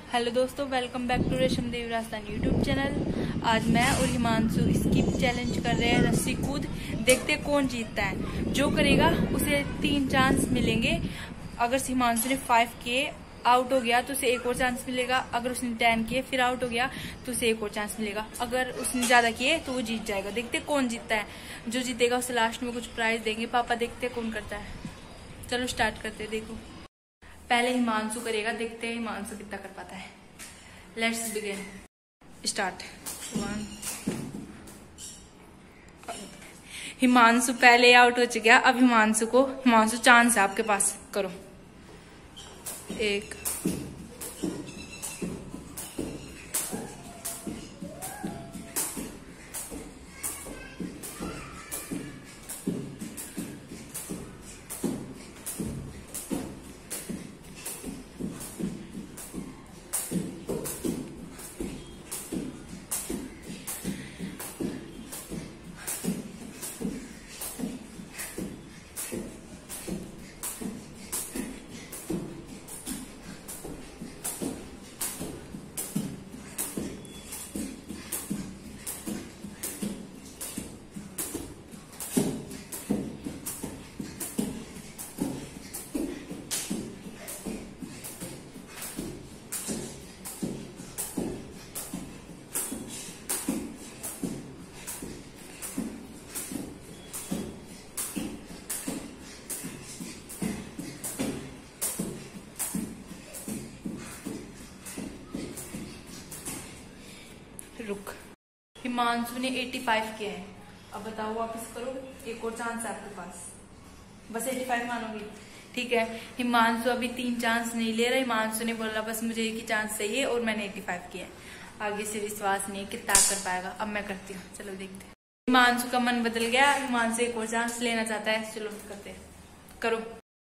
Hello दोस्तों, welcome back to रेशम देवी Rajasthan YouTube channel. आज मैं और हिमांशु स्किप चैलेंज कर रहे हैं, रस्सी कूद। देखते कौन जीतता है। जो करेगा उसे 3 चांस मिलेंगे। अगर हिमांशु ने 5 किए, आउट हो गया तो उसे एक और चांस मिलेगा। अगर उसने 10 किए फिर आउट हो गया तो उसे एक और चांस मिलेगा। अगर उसने ज्यादा किए तो वो जीत जाएगा। देखते कौन जीतता है। जो जीतेगा उसे लास्ट में कुछ प्राइज देंगे। पापा देखते कौन करता है। चलो स्टार्ट करते हैं। देखो पहले हिमांशु करेगा, देखते हैं हिमांशु कितना कर पाता है। Let's begin, start. 1। हिमांशु पहले आउट हो चुका। अब हिमांशु चांस है आपके पास, करो। 1 रुक। हिमांशु ने 85 किया है। अब बताओ वापस करो। एक और चांस है आपके पास। बस 85 मानोगी? ठीक है। हिमांशु अभी 3 चांस नहीं ले रहा। हिमांशु ने बोला बस मुझे एक ही चांस चाहिए और मैंने 85 किया है। आगे से विश्वास नहीं कितना कर पाएगा। अब मैं करती हूँ, चलो देखते हैं। हिमांशु का मन बदल गया। हिमांशु एक और चांस लेना चाहता है। चलो करते हैं, करो।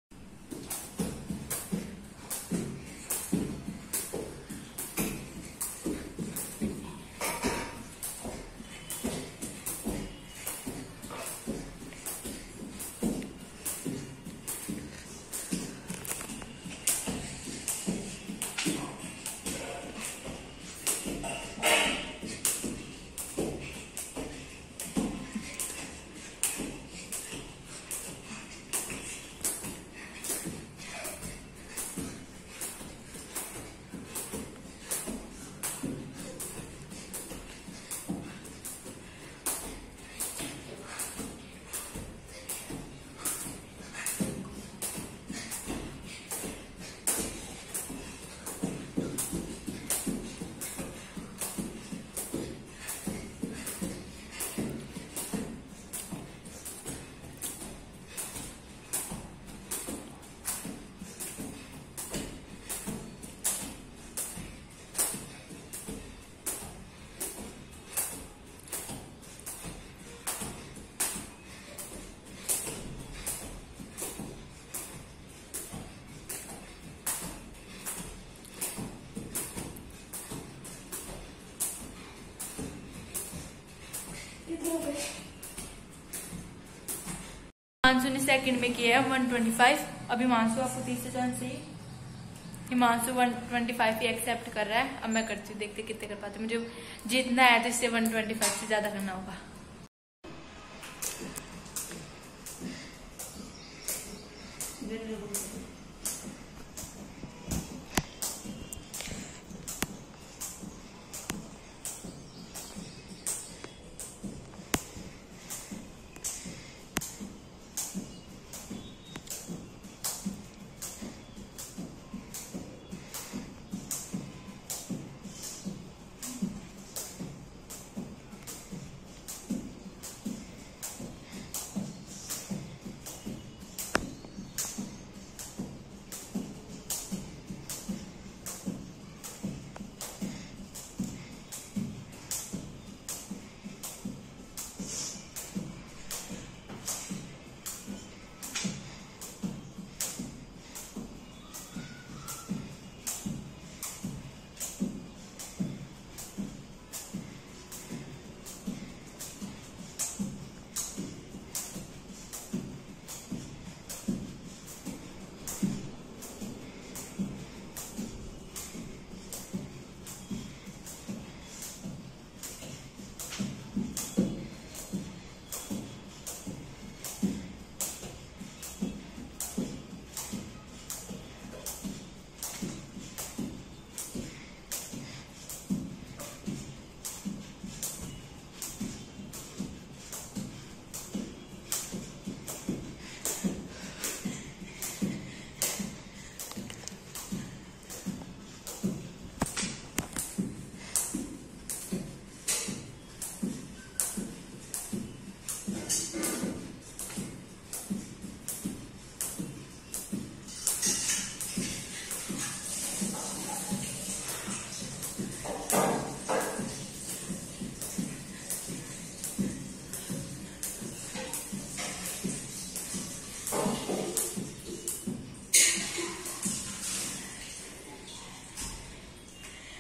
हिमांशु ने सेकंड में किया है 125। अब हिमांशु आपको तीसरे चांस चाहिए। हिमांशु 125 ही एक्सेप्ट कर रहा है। अब मैं करती हूँ, देखते कितने कर पाते। मुझे जीतना है तो इससे 125 से ज्यादा करना होगा।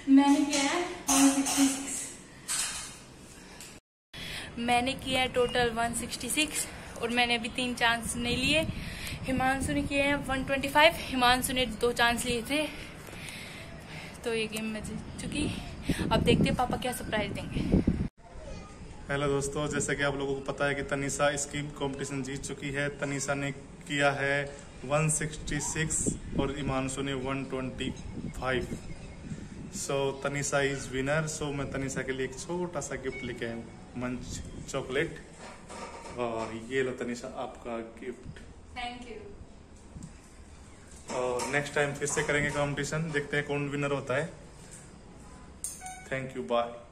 मैंने किया है 166। मैंने किया है टोटल 166 और मैंने अभी 3 चांस नहीं लिए। हिमांशु ने किए हैं 125। हिमांशु ने 2 चांस लिए थे, तो ये गेम मैं जीत चुकी। अब देखते हैं पापा क्या सरप्राइज देंगे। हेलो दोस्तों, जैसे कि आप लोगों को पता है कि तनीषा इसकी कंपटीशन जीत चुकी है। तनीषा ने किया है 166 और हिमांशु ने 125। So Tanisha is winner. So मैं तनीषा के लिए एक छोटा सा गिफ्ट लेके आया हूँ, मंच चॉकलेट। और ये लो तनीषा आपका गिफ्ट। Thank you. और नेक्स्ट टाइम फिर से करेंगे कंपटीशन, देखते हैं कौन विनर होता है। Thank you, bye.